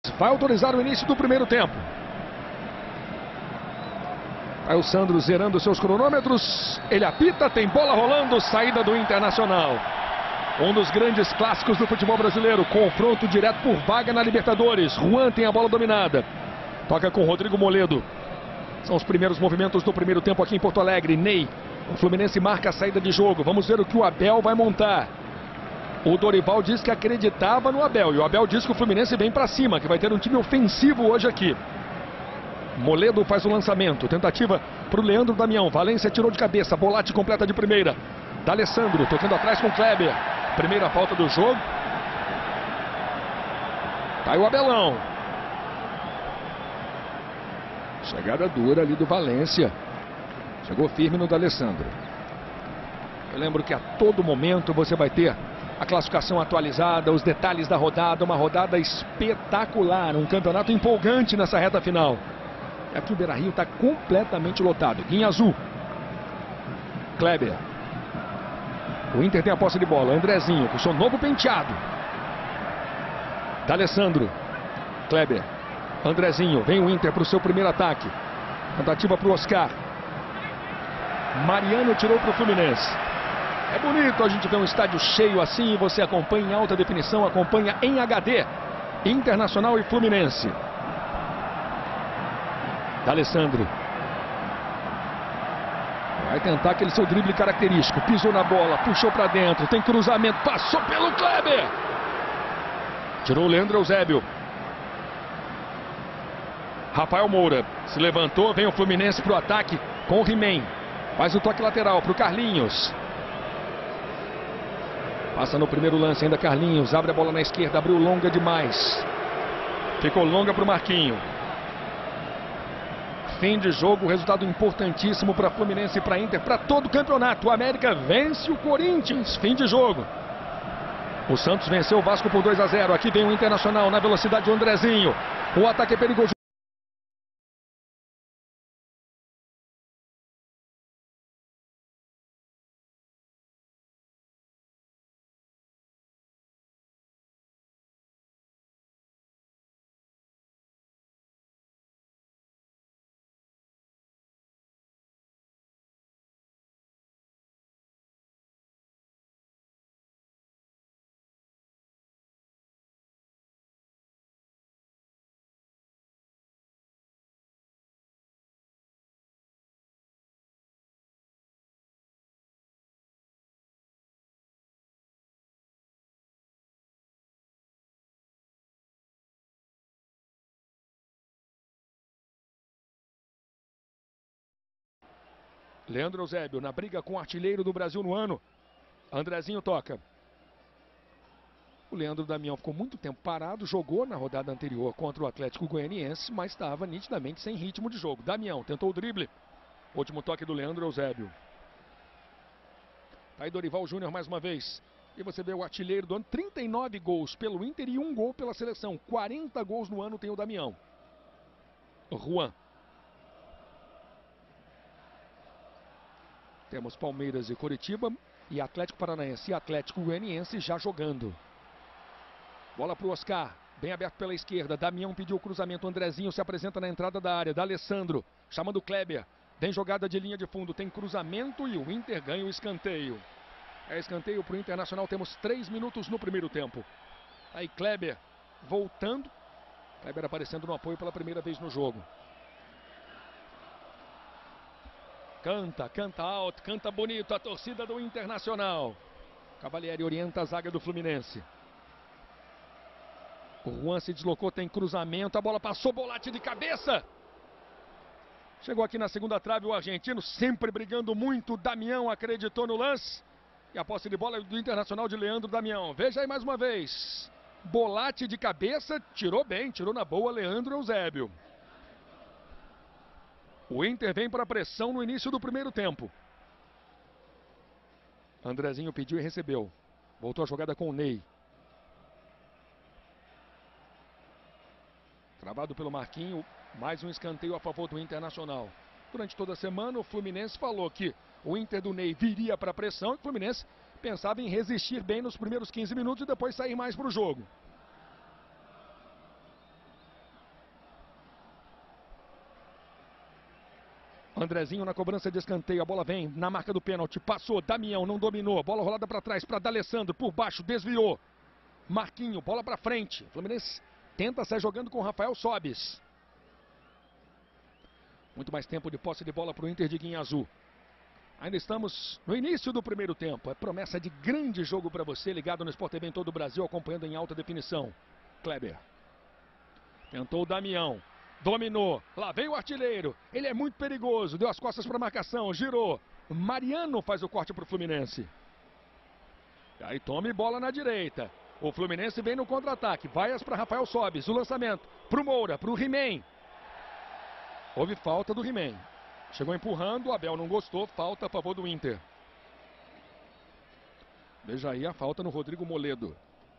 Vai autorizar o início do primeiro tempo. Aí o Sandro zerando seus cronômetros. Ele apita, tem bola rolando, saída do Internacional. Um dos grandes clássicos do futebol brasileiro. Confronto direto por vaga na Libertadores. Juan tem a bola dominada. Toca com Rodrigo Moledo. São os primeiros movimentos do primeiro tempo aqui em Porto Alegre. Ney. O Fluminense marca a saída de jogo. Vamos ver o que o Abel vai montar. O Dorival disse que acreditava no Abel. E o Abel disse que o Fluminense vem para cima, que vai ter um time ofensivo hoje aqui. Moledo faz o lançamento. Tentativa para o Leandro Damião. Valência tirou de cabeça. Bolatti completa de primeira. D'Alessandro tocando atrás com o Kleber. Primeira falta do jogo. Tá aí o Abelão. Chegada dura ali do Valência. Chegou firme no D'Alessandro. Eu lembro que a todo momento você vai ter a classificação atualizada, os detalhes da rodada, uma rodada espetacular, um campeonato empolgante nessa reta final. E aqui o Beira-Rio está completamente lotado. Guinha azul. Kleber. O Inter tem a posse de bola. Andrezinho com seu novo penteado. D'Alessandro. Kleber. Andrezinho. Vem o Inter para o seu primeiro ataque. Tentativa para o Oscar. Mariano tirou para o Fluminense. É bonito a gente ver um estádio cheio assim e você acompanha em alta definição, acompanha em HD. Internacional e Fluminense. D'Alessandro. Vai tentar aquele seu drible característico. Pisou na bola, puxou para dentro, tem cruzamento, passou pelo Kleber. Tirou o Leandro Eusébio. Rafael Moura se levantou, vem o Fluminense para o ataque com o He-Man. Faz o toque lateral para o Carlinhos. Passa no primeiro lance ainda Carlinhos, abre a bola na esquerda, abriu longa demais. Ficou longa para o Marquinho. Fim de jogo, resultado importantíssimo para Fluminense e para Inter, para todo o campeonato. O América vence o Corinthians, fim de jogo. O Santos venceu o Vasco por 2-0. Aqui vem o Internacional na velocidade do Andrezinho. O ataque é perigoso. Leandro Eusébio na briga com o artilheiro do Brasil no ano. Andrezinho toca. O Leandro Damião ficou muito tempo parado, jogou na rodada anterior contra o Atlético Goianiense, mas estava nitidamente sem ritmo de jogo. Damião tentou o drible. Último toque do Leandro Eusébio. Tá aí Dorival Júnior mais uma vez. E você vê o artilheiro do ano, 39 gols pelo Inter e 1 gol pela seleção. 40 gols no ano tem o Damião. Juan. Temos Palmeiras e Coritiba e Atlético Paranaense e Atlético Goianiense já jogando. Bola para o Oscar, bem aberto pela esquerda. Damião pediu o cruzamento, Andrezinho se apresenta na entrada da área. D'Alessandro, chamando o Kleber. Tem jogada de linha de fundo, tem cruzamento e o Inter ganha o escanteio. É escanteio para o Internacional, temos 3 minutos no primeiro tempo. Aí Kleber voltando. Kleber aparecendo no apoio pela primeira vez no jogo. Canta alto, canta bonito a torcida do Internacional. Cavalieri orienta a zaga do Fluminense. O Juan se deslocou, tem cruzamento, a bola passou, Bolatti de cabeça. Chegou aqui na segunda trave o argentino, sempre brigando muito. Damião acreditou no lance. E a posse de bola é do Internacional de Leandro Damião. Veja aí mais uma vez. Bolatti de cabeça, tirou bem, tirou na boa Leandro Eusébio. O Inter vem para a pressão no início do primeiro tempo. Andrezinho pediu e recebeu. Voltou a jogada com o Ney. Travado pelo Marquinho. Mais um escanteio a favor do Internacional. Durante toda a semana o Fluminense falou que o Inter do Ney viria para a pressão. E o Fluminense pensava em resistir bem nos primeiros 15 minutos e depois sair mais para o jogo. Andrezinho na cobrança de escanteio, a bola vem na marca do pênalti, passou, Damião não dominou, bola rolada para trás para D'Alessandro, por baixo, desviou. Marquinho, bola para frente, Fluminense tenta sair jogando com Rafael Sobis. Muito mais tempo de posse de bola para o Inter de Guinha Azul. Ainda estamos no início do primeiro tempo, é promessa de grande jogo para você, ligado no Sport TV em todo o Brasil, acompanhando em alta definição. Kleber. Tentou o Damião. Dominou, lá vem o artilheiro, ele é muito perigoso, deu as costas para a marcação, girou. Mariano faz o corte para o Fluminense. E aí tome bola na direita. O Fluminense vem no contra-ataque, vaias para Rafael Sobis, o lançamento para o Moura, para o He-Man. Houve falta do He-Man. Chegou empurrando, o Abel não gostou, falta a favor do Inter. Veja aí a falta no Rodrigo Moledo.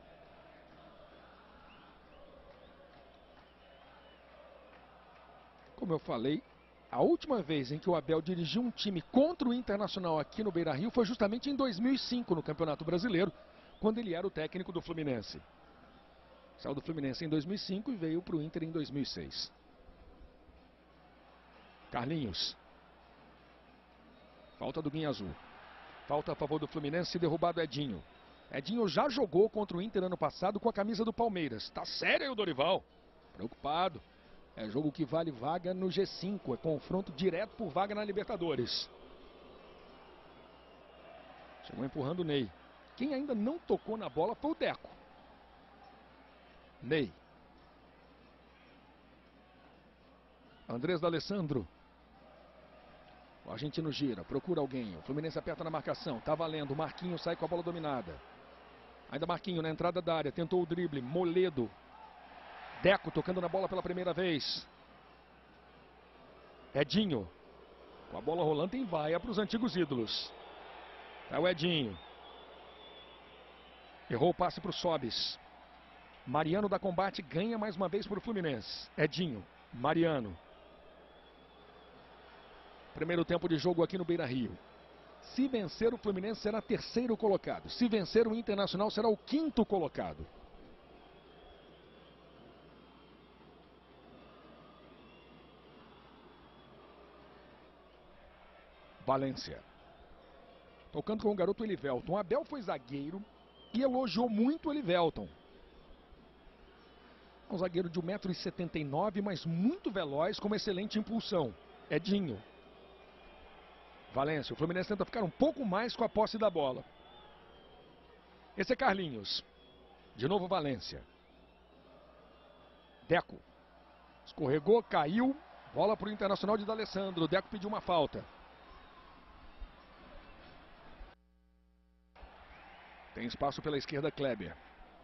Como eu falei, a última vez em que o Abel dirigiu um time contra o Internacional aqui no Beira-Rio foi justamente em 2005, no Campeonato Brasileiro, quando ele era o técnico do Fluminense. Saiu do Fluminense em 2005 e veio para o Inter em 2006. Carlinhos. Falta do Guinha Azul. Falta a favor do Fluminense, derrubado Edinho. Edinho já jogou contra o Inter ano passado com a camisa do Palmeiras. Tá sério aí o Dorival? Preocupado. É jogo que vale vaga no G5. É confronto direto por vaga na Libertadores. Chegou empurrando o Ney. Quem ainda não tocou na bola foi o Deco. Ney. Andrés D'Alessandro. O argentino gira, procura alguém. O Fluminense aperta na marcação. Tá valendo. O Marquinhos sai com a bola dominada. Ainda Marquinhos na entrada da área. Tentou o drible. Moledo. Deco tocando na bola pela primeira vez. Edinho. Com a bola rolando em vaia para os antigos ídolos. É o Edinho. Errou o passe para o Sobis. Mariano da combate ganha mais uma vez para o Fluminense. Edinho. Mariano. Primeiro tempo de jogo aqui no Beira-Rio. Se vencer o Fluminense será terceiro colocado. Se vencer o Internacional será o quinto colocado. Valência. Tocando com o garoto Elivelton. Abel foi zagueiro e elogiou muito o Elivelton. Um zagueiro de 1,79 m, mas muito veloz, com uma excelente impulsão. Edinho. Valência. O Fluminense tenta ficar um pouco mais com a posse da bola. Esse é Carlinhos. De novo Valência. Deco. Escorregou, caiu. Bola para o Internacional de D'Alessandro. Deco pediu uma falta. Tem espaço pela esquerda, Kleber.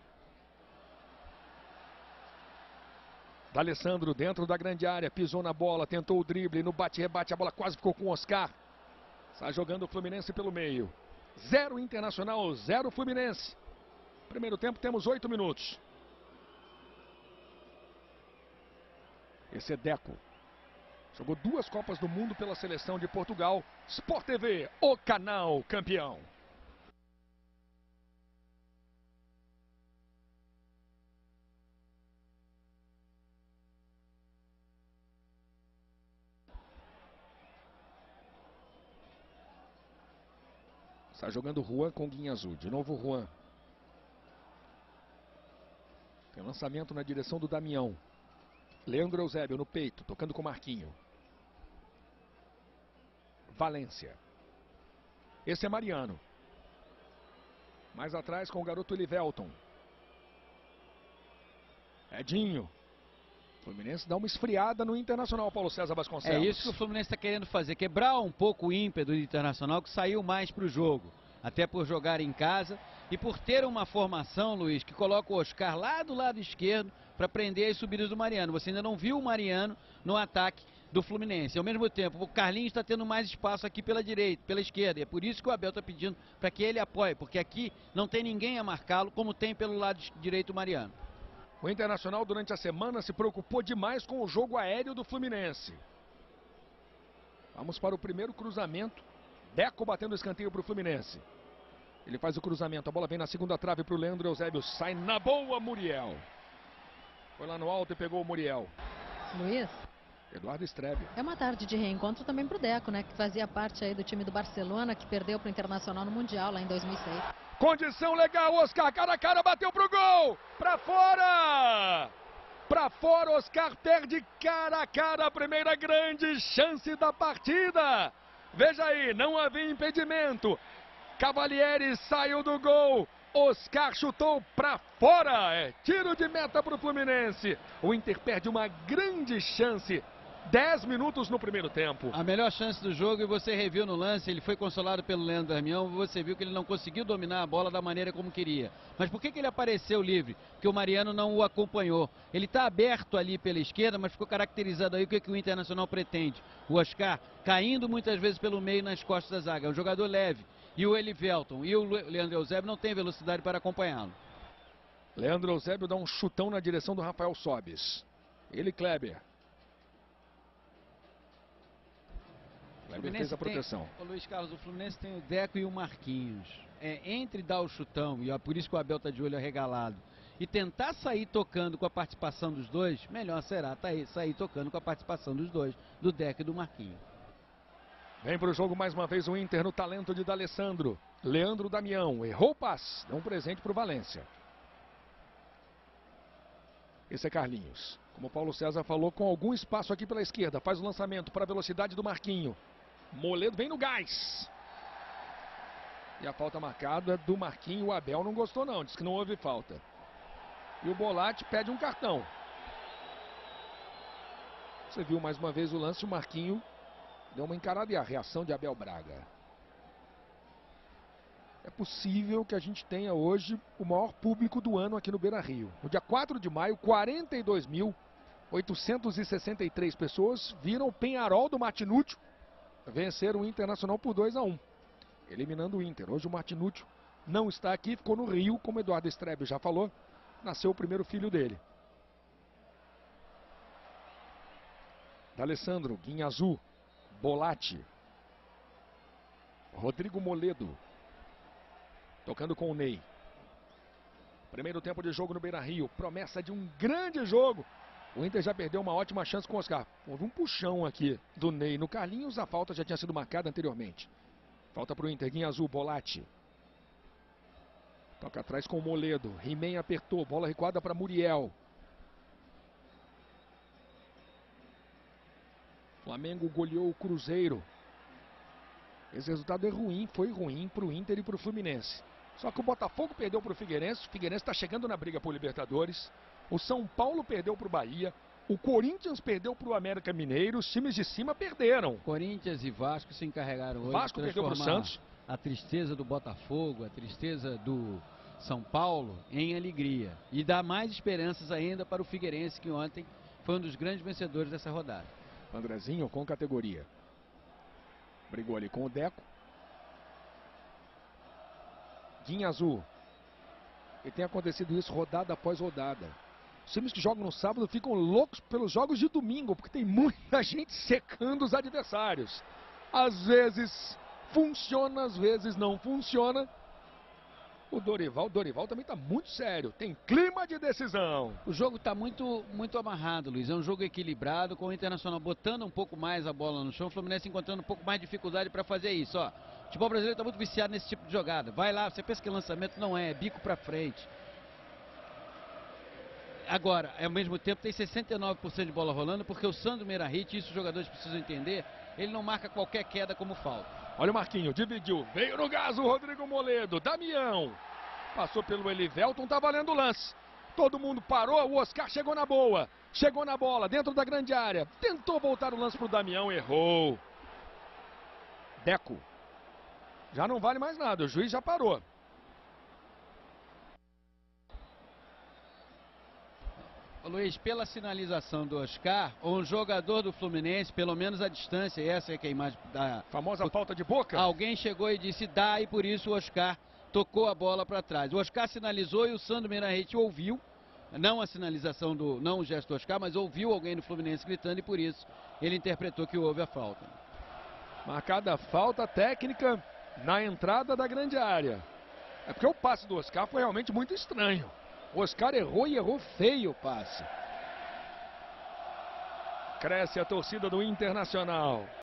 D'Alessandro dentro da grande área, pisou na bola, tentou o drible, no bate-rebate a bola quase ficou com o Oscar. Está jogando o Fluminense pelo meio. 0 Internacional, 0 Fluminense. Primeiro tempo temos 8 minutos. Esse é Deco. Jogou 2 Copas do Mundo pela seleção de Portugal. Sport TV, o canal campeão. Está jogando Juan com Guinha Azul. De novo Juan. Tem lançamento na direção do Damião. Leandro Eusébio no peito, tocando com Marquinho. Valência. Esse é Mariano. Mais atrás com o garoto Elivelton. Edinho. O Fluminense dá uma esfriada no Internacional, Paulo César Vasconcelos. É isso que o Fluminense está querendo fazer, quebrar um pouco o ímpeto do Internacional, que saiu mais para o jogo. Até por jogar em casa e por ter uma formação, Luiz, que coloca o Oscar lá do lado esquerdo para prender as subidas do Mariano. Você ainda não viu o Mariano no ataque do Fluminense. Ao mesmo tempo, o Carlinhos está tendo mais espaço aqui pela direita, pela esquerda. E é por isso que o Abel está pedindo para que ele apoie, porque aqui não tem ninguém a marcá-lo, como tem pelo lado direito o Mariano. O Internacional durante a semana se preocupou demais com o jogo aéreo do Fluminense. Vamos para o primeiro cruzamento. Deco batendo o escanteio para o Fluminense. Ele faz o cruzamento, a bola vem na segunda trave para o Leandro Eusébio. Sai na boa, Muriel. Foi lá no alto e pegou o Muriel. Luiz, Eduardo Strebe. É uma tarde de reencontro também para o Deco, né? Que fazia parte aí do time do Barcelona, que perdeu para o Internacional no Mundial lá em 2006. Condição legal, Oscar, cara a cara, bateu pro gol! Pra fora! Pra fora, Oscar perde cara a cara a primeira grande chance da partida. Veja aí, não havia impedimento. Cavalieri saiu do gol. Oscar chutou pra fora. É tiro de meta pro Fluminense. O Inter perde uma grande chance. 10 minutos no primeiro tempo. A melhor chance do jogo, e você reviu no lance, ele foi consolado pelo Leandro Damião, você viu que ele não conseguiu dominar a bola da maneira como queria. Mas por que ele apareceu livre? Porque o Mariano não o acompanhou. Ele está aberto ali pela esquerda, mas ficou caracterizado aí o que o Internacional pretende. O Oscar caindo muitas vezes pelo meio nas costas da zaga. É um jogador leve. E o Elivelton e o Leandro Eusébio não tem velocidade para acompanhá-lo. Leandro Eusébio dá um chutão na direção do Rafael Sobis. Ele, Kleber. Kleber fez a proteção. O Luiz Carlos, o Fluminense tem o Deco e o Marquinhos. Entre dar o chutão, e é por isso que o Abel está de olho arregalado, e tentar sair tocando com a participação dos dois, melhor será sair tocando com a participação dos dois, do Deco e do Marquinhos. Vem para o jogo mais uma vez o Inter no talento de D'Alessandro. Leandro Damião errou o passe, dá um presente para o Valência. Esse é Carlinhos. Como o Paulo César falou, com algum espaço aqui pela esquerda, faz o lançamento para a velocidade do Marquinho. Moledo vem no gás. E a falta marcada do Marquinho, o Abel não gostou não, disse que não houve falta. E o Bolatti pede um cartão. Você viu mais uma vez o lance, o Marquinho deu uma encarada e a reação de Abel Braga. É possível que a gente tenha hoje o maior público do ano aqui no Beira-Rio. No dia 4 de maio, 42.863 pessoas viram o Penharol do Martinútil vencer o Internacional por 2-1, eliminando o Inter. Hoje o Martinútil não está aqui, ficou no Rio, como Eduardo Strebe já falou, nasceu o primeiro filho dele. D'Alessandro, Guinhazu, Bolatti, Rodrigo Moledo, tocando com o Ney. Primeiro tempo de jogo no Beira-Rio, promessa de um grande jogo. O Inter já perdeu uma ótima chance com o Oscar. Houve um puxão aqui do Ney no Carlinhos, a falta já tinha sido marcada anteriormente. Falta para o Inter, Guinhazu, Bolatti. Toca atrás com o Moledo, He-Man apertou, bola recuada para Muriel. Flamengo goleou o Cruzeiro. Esse resultado é ruim, foi ruim para o Inter e para o Fluminense. Só que o Botafogo perdeu para o Figueirense está chegando na briga por Libertadores. O São Paulo perdeu para o Bahia. O Corinthians perdeu para o América Mineiro. Os times de cima perderam. Corinthians e Vasco se encarregaram hoje. Vasco perdeu para o Santos. A tristeza do Botafogo, a tristeza do São Paulo em alegria. E dá mais esperanças ainda para o Figueirense, que ontem foi um dos grandes vencedores dessa rodada. Andrezinho com categoria. Brigou ali com o Deco. Guinhazu. E tem acontecido isso rodada após rodada. Os times que jogam no sábado ficam loucos pelos jogos de domingo, porque tem muita gente secando os adversários. Às vezes funciona, às vezes não funciona. O Dorival também está muito sério, tem clima de decisão. O jogo está muito amarrado, Luiz. É um jogo equilibrado, com o Internacional botando um pouco mais a bola no chão, o Fluminense encontrando um pouco mais de dificuldade para fazer isso. Ó, o futebol brasileiro está muito viciado nesse tipo de jogada. Vai lá, você pensa que lançamento não é bico para frente. Agora, ao mesmo tempo, tem 69% de bola rolando, porque o Sandro Meirahit, isso os jogadores precisam entender, ele não marca qualquer queda como falta. Olha o Marquinho, dividiu, veio no gás o Rodrigo Moledo, Damião, passou pelo Elivelton, tá valendo o lance. Todo mundo parou, o Oscar chegou na boa, chegou na bola, dentro da grande área, tentou voltar o lance pro Damião, errou. Deco, já não vale mais nada, o juiz já parou. Luiz, pela sinalização do Oscar, um jogador do Fluminense, pelo menos a distância, essa é que é a imagem da famosa falta de boca. Alguém chegou e disse dá, e por isso o Oscar tocou a bola para trás. O Oscar sinalizou e o Sandro Meirahit ouviu, não a sinalização não o gesto do Oscar, mas ouviu alguém do Fluminense gritando e por isso ele interpretou que houve a falta. Marcada a falta técnica na entrada da grande área. É porque o passe do Oscar foi realmente muito estranho. O Oscar errou e errou feio o passe. Cresce a torcida do Internacional.